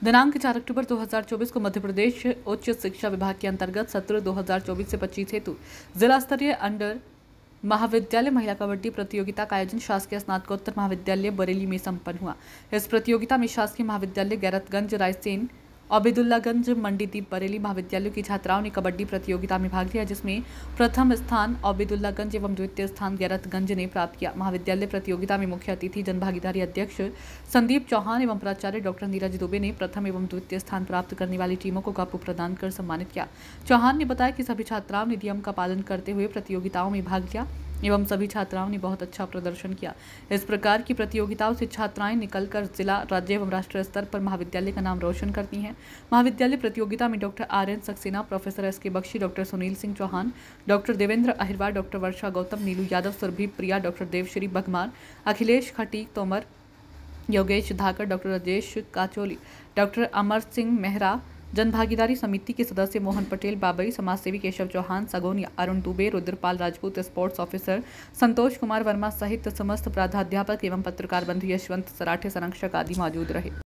दिनांक 4 अक्टूबर 2024 को मध्य प्रदेश उच्च शिक्षा विभाग के अंतर्गत सत्र 2024 से 25 हेतु जिला स्तरीय अंडर महाविद्यालय महिला कबड्डी प्रतियोगिता का आयोजन शासकीय स्नातकोत्तर महाविद्यालय बरेली में संपन्न हुआ। इस प्रतियोगिता में शासकीय महाविद्यालय गैरतगंज रायसेन, आबिदुल्लागंज, मंडीदीप, बरेली महाविद्यालयों की छात्राओं ने कबड्डी प्रतियोगिता में भाग लिया, जिसमें प्रथम स्थान आबिदुल्लागंज एवं द्वितीय स्थान गैरतगंज ने प्राप्त किया। महाविद्यालय प्रतियोगिता में मुख्य अतिथि जनभागीदारी अध्यक्ष संदीप चौहान एवं प्राचार्य डॉक्टर नीरज दुबे ने प्रथम एवं द्वितीय स्थान प्राप्त करने वाली टीमों को कप प्रदान कर सम्मानित किया। चौहान ने बताया कि सभी छात्राओं ने नियम का पालन करते हुए प्रतियोगिताओं में भाग लिया एवं सभी छात्राओं ने बहुत अच्छा प्रदर्शन किया। इस प्रकार की प्रतियोगिताओं से छात्राएं निकलकर जिला, राज्य एवं राष्ट्रीय स्तर पर महाविद्यालय का नाम रोशन करती हैं। महाविद्यालय प्रतियोगिता में doctor R N. Saxena, professor S K. Bakshi, doctor Sunil Singh Chauhan, doctor Devendra Ahirwar, doctor Varsha Gautam, Neelu Yadav, Surabhi Priya, doctor Devshree Baghmar, Akhilesh Khatik Tomar, Yogesh Dhakar, doctor Rajesh Kacholi, doctor Amar Singh Mehra, जनभागीदारी समिति के सदस्य मोहन पटेल बाबई, समाजसेवी केशव चौहान, सगोनिया, अरुण दुबे, रुद्रपाल राजपूत, स्पोर्ट्स ऑफिसर संतोष कुमार वर्मा सहित समस्त प्राध्यापक एवं पत्रकार बंधु यशवंत सराठे, संरक्षक आदि मौजूद रहे।